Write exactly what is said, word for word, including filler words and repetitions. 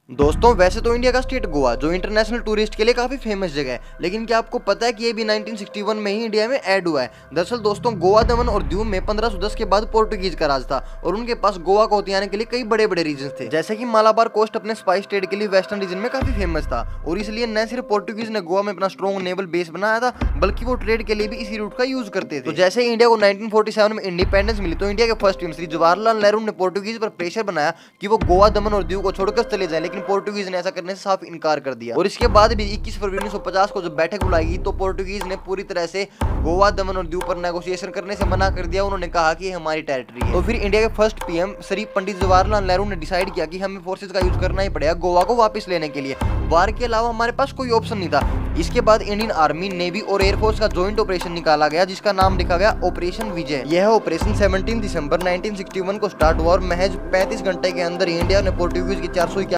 दोस्तों वैसे तो इंडिया का स्टेट गोवा जो इंटरनेशनल टूरिस्ट के लिए काफी फेमस जगह है, लेकिन क्या आपको पता है कि ये भी नाइनटीन सिक्सटी वन में ही इंडिया में ऐड हुआ है। दरअसल दोस्तों गोवा, दमन और दीव में पंद्रह सौ दस के बाद पोर्टुगीज का राज था और उनके पास गोवा को होती आने के लिए कई बड़े बड़े रीजन थे। जैसे कि मालाबार कोस्ट अपने स्पाइस ट्रेड के लिए वेस्टर्न रीजन में काफी फेमस था और इसलिए न सिर्फ पोर्टुगीज ने गोवा में अपना स्ट्रॉन्ग नेवल बेस बनाया था, बल्कि वो ट्रेड के लिए भी इसी रूट का यूज करते थे। तो जैसे ही इंडिया को नाइनटीन फोर्टी सेवन में इंडिपेंडेंस मिली तो इंडिया के फर्स्ट पीएम श्री जवाहरलाल नेहरू ने पोर्टुगीज पर प्रेशर बनाया कि वो गोवा, दमन और दीव को छोड़कर चले जाए, लेकिन पोर्टुगीज ने ऐसा करने से साफ इनकार कर दिया। और इसके बाद भी इक्कीस फरवरी उन्नीस सौ पचास को जब बैठक बुलाई गई तो पोर्टुगीज ने पूरी तरह से गोवा, दमन और दीव पर नेगोशिएशन करने से मना कर दिया। उन्होंने कहा कि ये हमारी टेरिटरी है। तो फिर इंडिया के फर्स्ट पीएम श्री पंडित जवाहरलाल नेहरू ने डिसाइड किया कि हमें फोर्सेज का यूज करना ही पड़ेगा गोवा को वापस लेने के लिए। वार के अलावा हमारे पास कोई ऑप्शन नहीं था। इसके बाद इंडियन आर्मी, नेवी और एयरफोर्स का जॉइंट ऑपरेशन निकाला गया जिसका नाम लिखा गया ऑपरेशन विजय। यह ऑपरेशन सत्रह दिसंबर नाइनटीन सिक्सटी वन को स्टार्ट हुआ और महज पैंतीस घंटे के अंदर इंडिया ने पोर्टुगीज की चार सौ